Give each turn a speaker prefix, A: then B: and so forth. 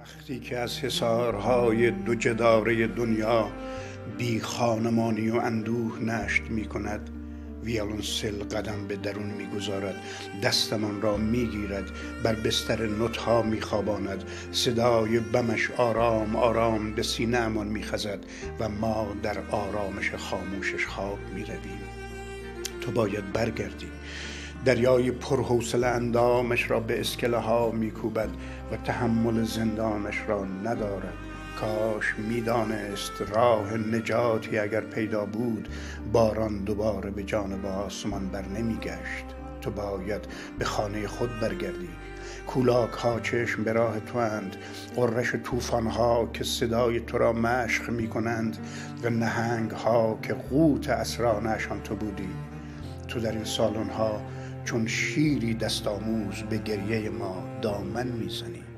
A: وقتی که از حصارهای دو جداره دنیا بی خانمانی و اندوه نشت می کند، ویولنسل قدم به درون می گذارد، دستمان را می گیرد، بر بستر نوت‌ها می خواباند، صدای بمش آرام آرام به سینه امان می خزد و ما در آرامش خاموشش خواب می رویم. تو باید برگردی. دریای پرحوصله اندامش را به اسکله ها می کوبد و تحمل زندانش را ندارد. کاش میدانست راه نجاتی اگر پیدا بود، باران دوباره به جانب آسمان بر نمی گشت. تو باید به خانه خود برگردی. کولاک ها چشم به راه تو اند، غرش طوفان ها که صدای تو را مشق می کنند و نهنگ ها که قوت اسرانشان تو بودی. تو در این سالن ها چون شیری دست آموز به گریه ما دامن میزنی.